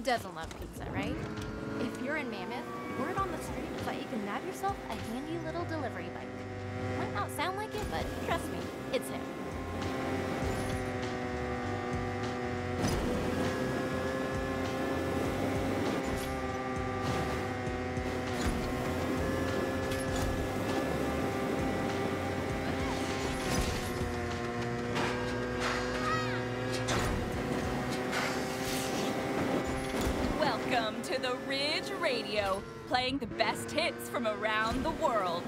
doesn't love pizza, right? If you're in Mammoth, word on the street is that you can nab yourself a handy little delivery bike. Might not sound like it, but trust me, it's him. Welcome to the Ridge Radio, playing the best hits from around the world.